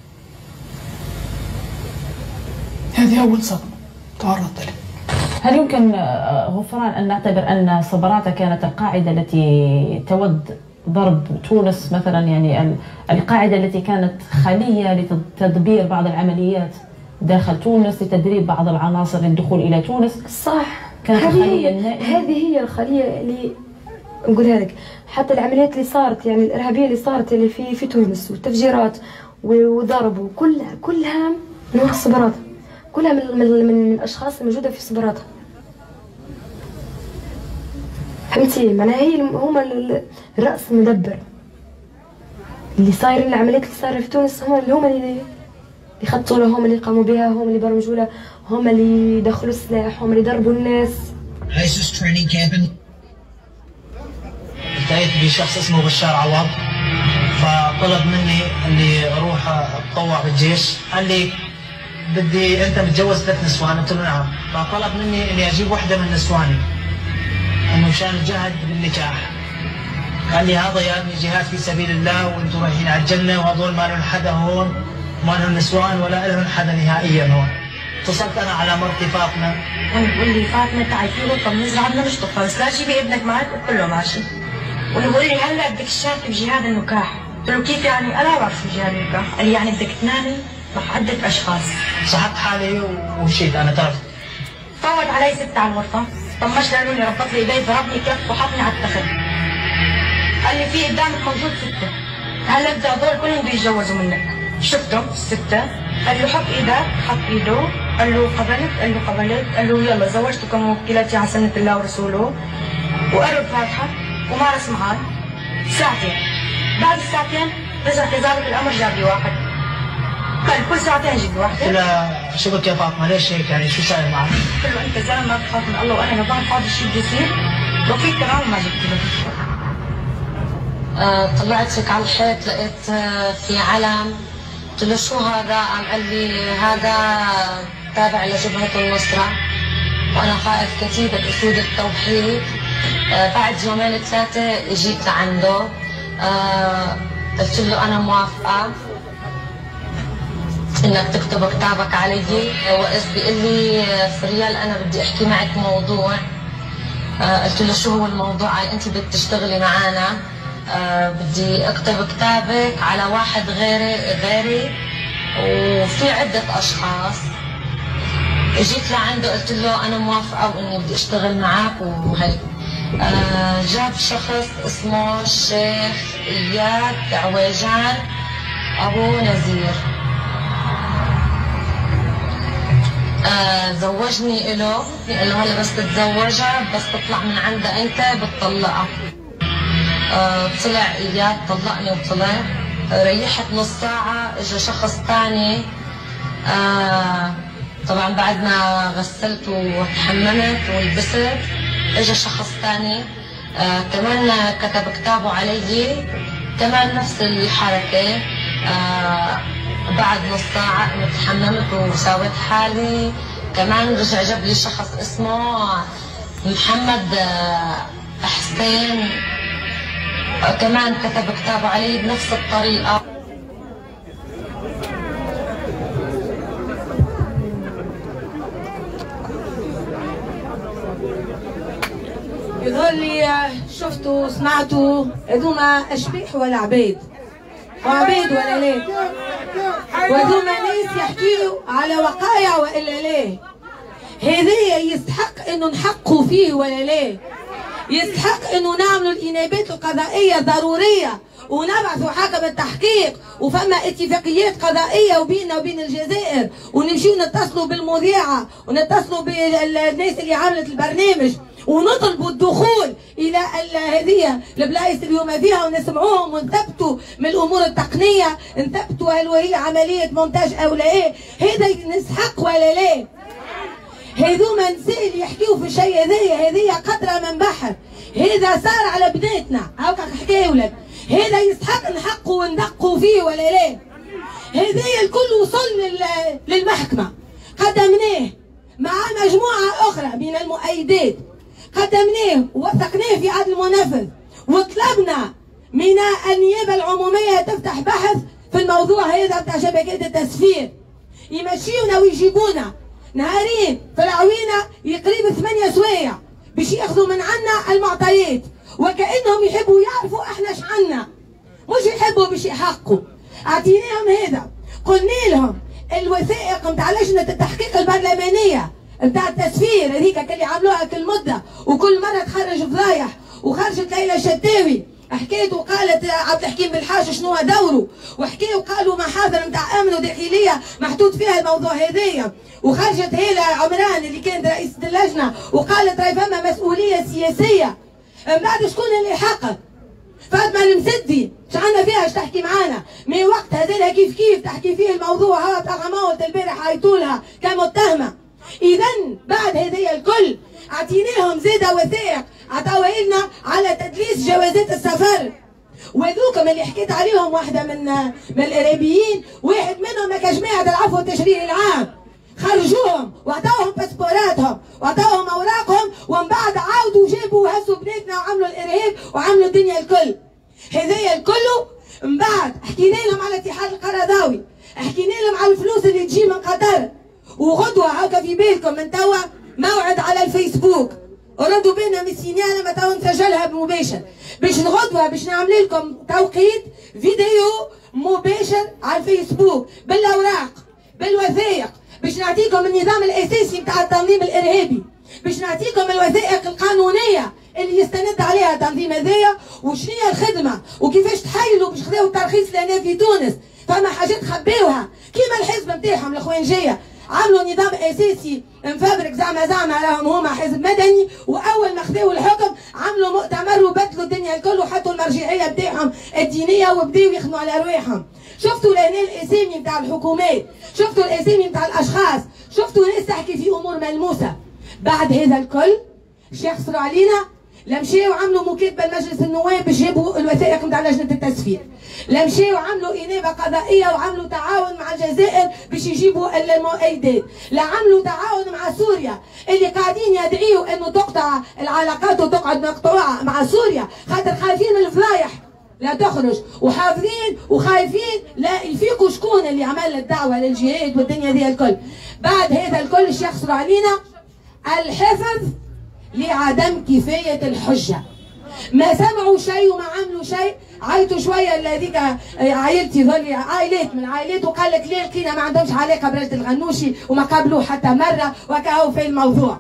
هذه أول صدمة تعرضت له. هل يمكن غفران أن نعتبر أن سبراتا كانت القاعدة التي تود ضرب تونس مثلا، يعني القاعدة التي كانت خلية لتدبير بعض العمليات داخل تونس، لتدريب بعض العناصر للدخول إلى تونس؟ صح، كانت الخلية النائية. هذه هي الخلية اللي نقولها لك. حتى العمليات اللي صارت يعني الإرهابية اللي صارت اللي في تونس والتفجيرات وضرب كلها من سبراتا، كلها من الأشخاص الموجودة في سبراتا. فهمتي؟ معناها هما الرأس المدبر اللي صايرين، العمليات اللي صايرة في تونس هما اللي يخططوا لها، هم اللي قاموا بها، هم اللي برمجوا لها، هم اللي دخلوا السلاح، هم اللي ضربوا الناس. ISIS training camp. التقيت بشخص اسمه بشار عوض، فطلب مني اني اروح اتطوع بالجيش. قال لي بدي انت متجوز 3 نسوان؟ قلت له نعم. فطلب مني اني اجيب واحدة من نسواني انه مشان الجهد بالنكاح. قال لي هذا يعني جهاد في سبيل الله وانتم رايحين على الجنه، وهذول ما لهم حدا هون، ما لهم نسوان ولا لهم حدا نهائيا هون. اتصلت انا على مرتي فاطمه، بقول لي فاطمه تعي فيه طب نزرع بدنا نشطف، بس لا تجيبي ابنك معك، قلت له ماشي. بقول لي هلا بدك تشاركي بجهاد النكاح، قلت له كيف يعني؟ انا ما بعرف شو جهاد النكاح، قال لي يعني بدك تنامي مع عدة اشخاص. سحبت حالي ومشيت انا تعرف. فوت علي ست على الغرفه، طمشت لي ربط لي ايدي ضربني كف وحطني على التخت. قال لي في قدامك موجود سته، هلا بدي هذول كلهم بده يتجوزوا منك. شفتهم السته، قال له حط ايدك، حط ايده، قال له قبلت، قال له قبلت، قال له يلا زوجتكم وكلتي على سنه الله ورسوله، وقرب فاتحه ومارس معي ساعتين. بعد الساعتين رجع كذلك الامر جاب لي واحد، قال كل ساعتين جيب واحد. قلت لها شو بك يا فاطمه ليش هيك يعني شو صاير معك؟ قلت له انت زلمه ما بتخاف من الله، وانا ما بعرف هذا الشيء بده يصير، وفيك كمان ما جبت له. طلعت هيك على الحيط لقيت في علم، قلت له شو هذا؟ قال لي هذا تابع لجبهة النصرة وأنا قائد كتيبة أسود التوحيد. بعد يومين ثلاثة جيت لعنده، قلت له أنا موافقة إنك تكتب كتابك علي، وقف بيقول لي فريال أنا بدي أحكي معك موضوع. قلت له شو هو الموضوع؟ قال أنت بدك تشتغلي معنا، بدي اكتب كتابك على واحد غيري وفي عدة اشخاص. جيت لعنده قلت له انا موافقة واني بدي اشتغل معك وهيك. جاب شخص اسمه الشيخ اياد عويجان ابو نزير، زوجني له، قال له هلا بس تتزوجها بس تطلع من عندها انت بتطلقها. طلع اياد طلقني وطلع، ريحت نص ساعة اجى شخص ثاني. طبعا بعد ما غسلت وتحممت ولبست اجى شخص ثاني كمان كتب كتابه علي، كمان نفس الحركة. بعد نص ساعة قمت تحممت وساويت حالي، كمان رجع جاب لي شخص اسمه محمد حسين، كمان كتب كتابه علي بنفس الطريقة. يقول لي شفتوا سمعتوا هذوما اشبيح ولا عبيد؟ وعبيد ولا ليه؟ وهذوما ناس يحكيوا على وقايع والا ليه؟ هذايا يستحق انه نحقوا فيه ولا ليه؟ يستحق انه نعملوا الانابات القضائيه ضروريه ونبعثوا حكم التحقيق وفما اتفاقيات قضائيه وبيننا وبين الجزائر، ونمشيو نتصلوا بالمذيعه ونتصلوا بالناس اللي عملت البرنامج ونطلبوا الدخول الى هذه البلايص اللي هما فيها ونسمعوهم ونثبتوا من الامور التقنيه، نثبتوا هل هي عمليه مونتاج او لا ايه. هذا نستحق ولا لا؟ هذوما نساء اللي يحكيوا في الشيء هذه قطره من بحر، هذا صار على بناتنا هاكا حكايه ولد، هذا يستحق نحقوا وندقوا فيه ولا لا؟ هذا الكل وصل للمحكمه، قدمناه مع مجموعه اخرى من المؤيدات، قدمناه ووثقناه في عدل المنفذ، وطلبنا من النيابه العموميه تفتح بحث في الموضوع هذا بتاع شبكات التسفير، يمشيونا ويجيبونا نهارين في العوينه يقريب 8 سوايع باش ياخذوا من عنا المعطيات، وكانهم يحبوا يعرفوا احنا ايش عنا، مش يحبوا باش يحقوا. اعطيناهم هذا، قلنا لهم الوثائق نتاع لجنه التحقيق البرلمانيه نتاع التسفير هذيك اللي عملوها كل مده وكل مره تخرج فضايح، وخرجت ليلى شتاوي حكيت وقالت عبد الحكيم بالحاج شنو هو دوره، وحكيوا وقالوا محاضر نتاع امن وداخليه محطوط فيها الموضوع هذايا، وخرجت هيلا عمران اللي كانت رئيسه اللجنه وقالت راهي فما مسؤوليه سياسيه. من بعد شكون اللي حقق؟ فاطمه المسدي اش عندنا فيها اش تحكي معانا؟ من وقت هذا كيف تحكي فيه الموضوع هذا بتاع غماوه البارح عيطولها كمتهمه. اذا بعد هذايا الكل اعطيناهم زاده وثائق عطاوها لنا على تدليس جوازات السفر، وذوكم اللي حكيت عليهم واحده من الارهابيين، واحد منهم كجماعه العفو والتشريع العام، خرجوهم واعطوهم باسبوراتهم واعطوهم اوراقهم، ومن بعد عاودوا جابوا وهزوا بناتنا وعملوا الارهاب وعملوا الدنيا الكل. هذايا الكل من بعد حكينا لهم على اتحاد القرضاوي، حكينا لهم على الفلوس اللي تجي من قطر، وغدوه هاكا في بالكم من توا موعد على الفيسبوك، ردوا بينا من السينيال ما توا نسجلها بمباشر، باش الغدوه باش نعمل لكم توقيت فيديو مباشر على الفيسبوك بالاوراق بالوثائق، باش نعطيكم النظام الاساسي نتاع التنظيم الارهابي، باش نعطيكم الوثائق القانونيه اللي يستند عليها التنظيم هذايا، وشنو هي الخدمه وكيفاش تحيلوا باش خذاو الترخيص لهنا في تونس. فما حاجات خباوها كيما الحزب نتاعهم الاخوانجيه، عملوا نظام اساسي مفبرك زعما راهم هما حزب مدني، واول ما خذاو الحكم عملوا مؤتمر وبدلوا الدنيا الكل وحطوا المرجعيه نتاعهم الدينيه وبداو يخدموا على ارواحهم. شفتوا لهنا الاسامي نتاع الحكومات، شفتوا الاسامي نتاع الاشخاص، شفتوا ناس تحكي في امور ملموسه. بعد هذا الكل الشيخ صروا علينا، لا مشاو عملوا مكاتبه لمجلس النواب باش جابوا الوثائق نتاع لجنه التسفير، لا مشاو عملوا انابه قضائيه وعملوا تعاون مع الجزائر باش يجيبوا المؤيدات، لا عملوا تعاون مع سوريا اللي قاعدين يدعيوا انه تقطع العلاقات وتقعد مقطوعه مع سوريا خاطر خايفين من الفضايح لا تخرج، وحافظين وخايفين لا يفيقوا شكون اللي عمل الدعوه للجهاد والدنيا ذي الكل. بعد هذا الكل الشيخ صروا علينا الحفظ لعدم كفايه الحجه، ما سمعوا شيء وما عملوا شيء. عيطوا شويه لهذيك عائلتي ظل عائلات من العائلات وقال لك ليه لقينا ما عندهمش علاقه برجل الغنوشي وما قابلوه حتى مره وكاهو في الموضوع.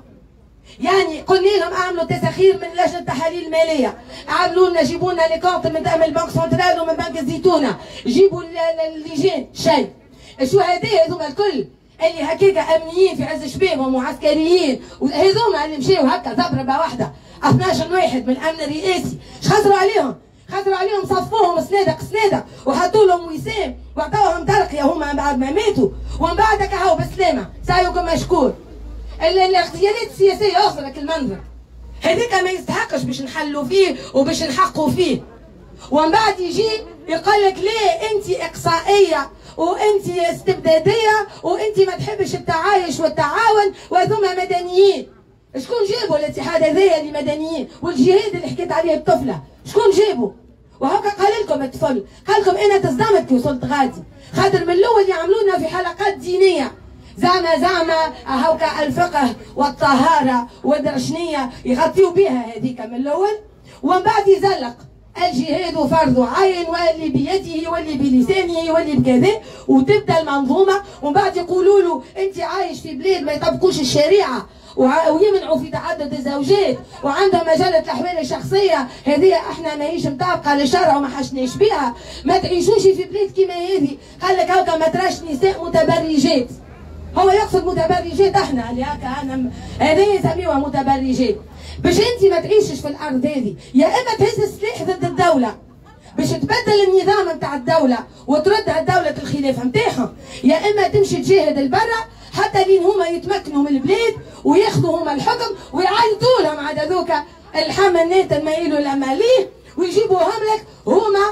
يعني قلنا لهم اعملوا تسخير من لجنه التحاليل الماليه، اعملوا لنا جيبوا لنا لي كونت من البنك سنترال ومن بنك الزيتونه، جيبوا اللجان شيء. الشهداء هذوما الكل اللي هكاكا امنيين في عز شبابهم وعسكريين وهذوما اللي مشاو هكا ضربه واحده 12 واحد من الامن الرئاسي، اش خسروا عليهم؟ خسروا عليهم صفوهم صنادق وحطوا لهم وسام وعطاوهم ترقيه هما بعد ما ماتوا، ومن بعد كهو بالسلامه سعيكم مشكور. الاغتيالات السياسيه اخرك المنظر هذيك ما يستحقش باش نحلوا فيه وباش نحقوا فيه. ومن بعد يجي يقول لك ليه انت اقصائيه وانت استبداديه وانت ما تحبش التعايش والتعاون وهذوما مدنيين. شكون جابوا الاتحاد هذايا اللي مدنيين؟ والجهاد اللي حكيت عليه الطفله شكون جابوا؟ وهكا قال لكم الطفل، قال لكم انا تصدمت كي وصلت غادي، خاطر من الاول يعملونا في حلقات دينيه زعما هاكا الفقه والطهاره والدرشنيه يغطيوا بها هذيك من الاول، ومن بعد يزلق الجهاد فرض عين واللي بيده واللي بلسانه واللي بكذا، وتبدا المنظومه. ومن بعد يقولوا له انت عايش في بلاد ما يطبقوش الشريعه ويمنعوا في تعدد الزوجات وعندهم مجله الاحوال الشخصيه، هذه احنا ماهيش مطابقه للشرع وما حشناش بها، ما تعيشوش في بلاد كيما هذه. قال لك هاكا ما تراش نساء متبرجات، هو يقصد متبرجات احنا اللي هكا انا هذه يسميوها متبرجات. باش انت ما تعيشش في الارض هذه، يا اما تهز السلاح ضد الدوله باش تبدل النظام نتاع الدوله وتردها دوله الخلافه نتاعهم، يا اما تمشي تجاهد البرة حتى لين هما يتمكنوا من البلاد وياخذوا هما الحكم ويعيطوا لهم عاد هذوك الحمنات المايلوا الاماليه ويجيبوهم لك هما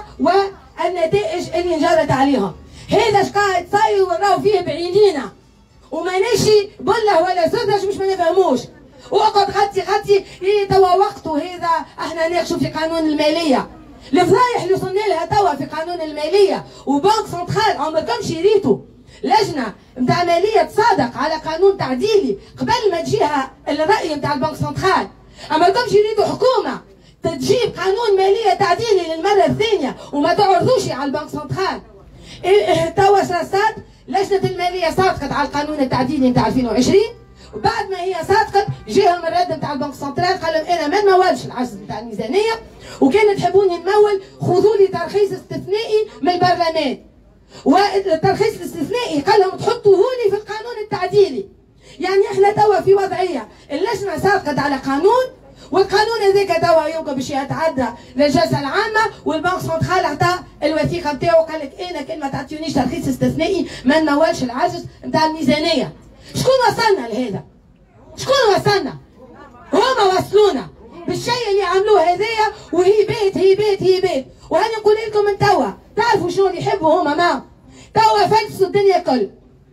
والنتائج اللي انجرت عليهم. هذا اش قاعد صاير وراو فيه بعينينا وما نشي بله ولا سدش مش ما نفهموش. واقعد غطي توا وقته هذا احنا ناقشوا في قانون الماليه، الفضايح اللي وصلنا لها توا في قانون الماليه وبنك سنترال عمركم شريتوا لجنه نتاع ماليه تصادق على قانون تعديلي قبل ما تجيها الراي نتاع البنك سنترال، عمركم شريتوا حكومه تجيب قانون ماليه تعديلي للمره الثانيه وما تعرضوش على البنك سنترال. توا صارت لجنه الماليه صادقت على القانون التعديلي نتاع 2020، وبعد ما هي صادقت جاهم الرد نتاع البنك سنترال قال لهم انا ما نمولش العجز نتاع الميزانيه، وكان تحبوني نمول خذوا لي ترخيص استثنائي من البرلمان. والترخيص الاستثنائي قال لهم تحطوه لي في القانون التعديلي. يعني احنا توا في وضعيه اللجنه صادقت على قانون والقانون هذاك توا يمكن باش يتعدى للجلسه العامه والبنك سنترال عطى الوثيقه نتاعو قال لك انا كان ما تعطيونيش ترخيص استثنائي ما نمولش العجز نتاع الميزانيه. شكون وصلنا لهذا؟ شكون وصلنا؟ هما وصلونا بالشيء اللي عملوه هذايا وهيبات. وهاني نقول لكم من توا تعرفوا شنو اللي يحبوا هما ما توا فلسوا الدنيا كل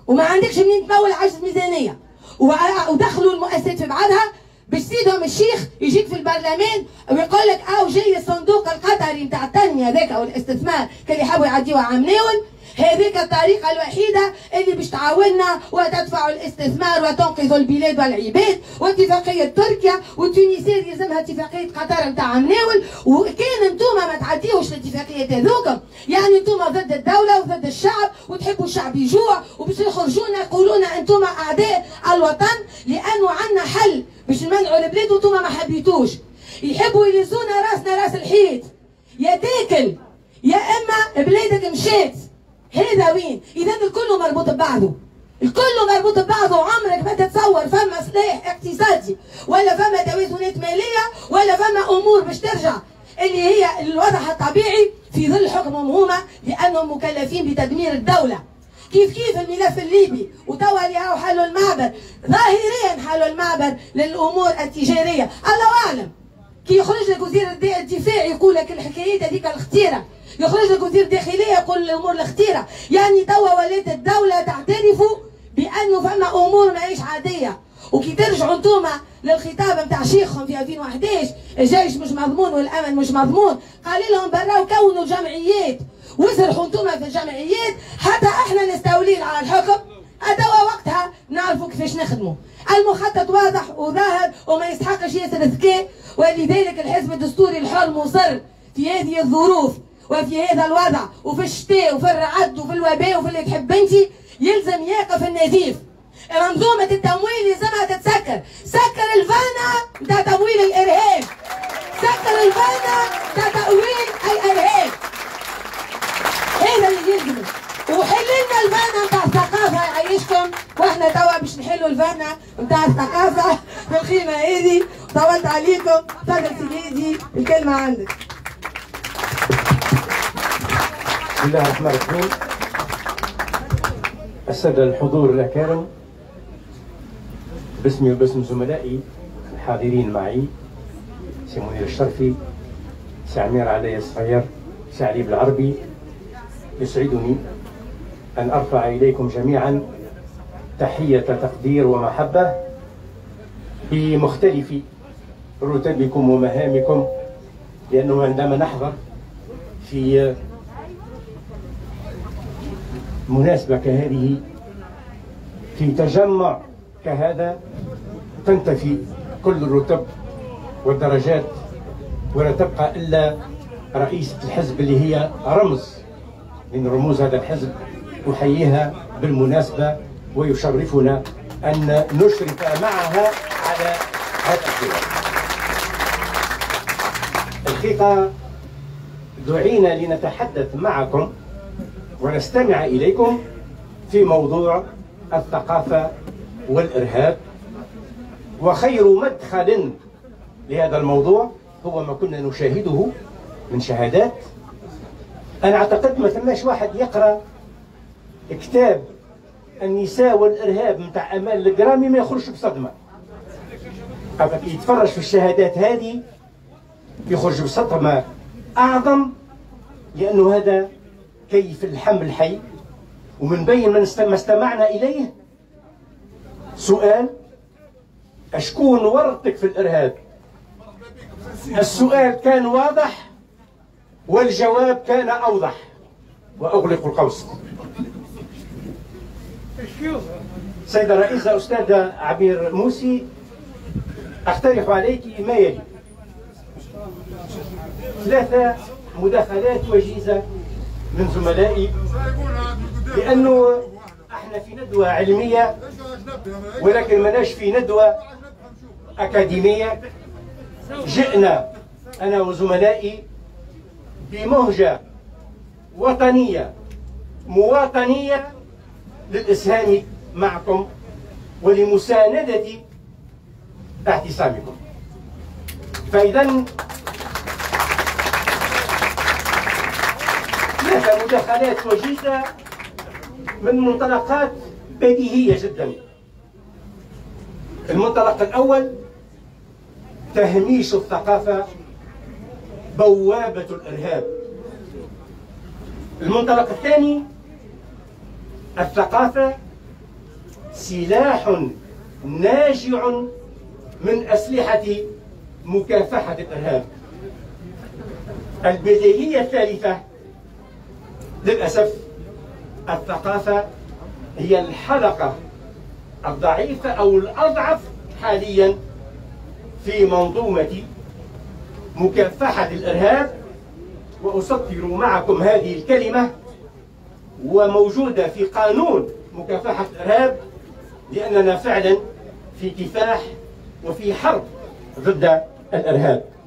وما عندكش منين تمول عجز ميزانيه، ودخلوا المؤسسات في بعضها باش سيدهم الشيخ يجيك في البرلمان ويقول لك جاي الصندوق القطري نتاع التنميه هذاك والاستثمار كان يحبوا يعديوها عام ناول، هذيك الطريقة الوحيدة اللي باش تعاوننا وتدفع الاستثمار وتنقذ البلاد والعباد. واتفاقية تركيا وتونسيا يلزمها اتفاقية قطر نتاع عام ناول، وكان انتوما ما تعديوش الاتفاقيات هذوكم، يعني انتوما ضد الدولة وضد الشعب وتحبوا الشعب يجوع وباش يخرجونا يقولونا انتوما أعداء الوطن، لأنه عندنا حل باش نمنعوا البلاد وانتوما ما حبيتوش. يحبوا يلزونا راسنا راس الحيط، يا تاكل يا اما بلادك مشات. هذا وين؟ إذا الكل مربوط ببعضه، الكل مربوط ببعضه. عمرك ما تتصور فما سلاح اقتصادي ولا فما توازنات مالية ولا فما أمور باش ترجع اللي هي الوضع الطبيعي في ظل حكمهم هما، لأنهم مكلفين بتدمير الدولة. كيف الملف الليبي وتوا اللي هاو حلوا المعبر، ظاهريا حلوا المعبر للأمور التجارية، الله أعلم. كي يخرج لك وزير الدفاع يقول لك الحكايات هذيك الخطيرة، يخرج لك وزير الداخلية يقول الأمور الخطيرة، يعني توا ولات الدولة تعترف بأنه فما أمور ماهيش عادية. وكي ترجعوا انتوما للخطاب نتاع شيخهم في 2011 الجيش مش مضمون والأمن مش مضمون، قال لهم برا وكونوا جمعيات واسرحوا انتوما في الجمعيات حتى احنا نستولي على الحكم، توا وقتها نعرفوا كيفاش نخدموا. المخطط واضح وظاهر وما يستحقش ياسر ذكاء، ولذلك الحزب الدستوري الحر مصر في هذه الظروف وفي هذا الوضع وفي الشتاء وفي الرعد وفي الوباء وفي اللي تحب انت يلزم يقف النزيف. منظومة التمويل يلزمها تتسكر، سكر الفانا نتاع تمويل الارهاب، سكر الفانا نتاع تمويل الارهاب، هذا اللي يلزمه. وحل لنا الفانا نتاع الثقافة يعيشكم، واحنا توا باش نحلوا الفانا نتاع الثقافة في الخيمة هذه. طولت عليكم، تفضل سيدي الكلمة عندك. بسم الله الرحمن الرحيم. السادة الحضور الأكارم، باسمي وباسم زملائي الحاضرين معي، سي منير الشرفي، سي عمير علي الصغير، سي علي بالعربي، يسعدني أن أرفع إليكم جميعا تحية تقدير ومحبة بمختلف رتبكم ومهامكم، لأنه عندما نحضر في مناسبة كهذه، في تجمع كهذا، تنتفي كل الرتب والدرجات ولا تبقى إلا رئيسة الحزب اللي هي رمز من رموز هذا الحزب. أحييها بالمناسبة ويشرفنا أن نشرف معها على هذا الحوار. الحقيقة دعينا لنتحدث معكم ونستمع إليكم في موضوع الثقافة والإرهاب، وخير مدخل لهذا الموضوع هو ما كنا نشاهده من شهادات. أنا أعتقد ما ثماش واحد يقرأ كتاب النساء والإرهاب متاع أمال القرامي ما يخرجش بصدمة، يتفرج في الشهادات هذه يخرج بصدمة أعظم، لأنه هذا كيف اللحم الحي. ومن بين ما استمعنا إليه سؤال: أشكون ورطك في الإرهاب؟ السؤال كان واضح والجواب كان أوضح. وأغلق القوس. سيدة الرئيسة أستاذة عبير موسي، أقترح عليك ما يلي: 3 مداخلات وجيزة من زملائي، لأنه احنا في ندوة علمية ولكن مناش في ندوة أكاديمية. جئنا أنا وزملائي بمهجة وطنية مواطنية للإسهام معكم ولمساندة اعتصامكم. فإذا 3 مداخلات وجيزة من منطلقات بديهية جدا. المنطلق الأول: تهميش الثقافة بوابة الإرهاب. المنطلق الثاني: الثقافة سلاح ناجع من أسلحة مكافحة الإرهاب. البديهية الثالثة للأسف الثقافة هي الحلقة الضعيفة أو الأضعف حاليا في منظومة مكافحة الإرهاب. وأسطر معكم هذه الكلمة وموجودة في قانون مكافحة الإرهاب، لأننا فعلا في كفاح وفي حرب ضد الإرهاب.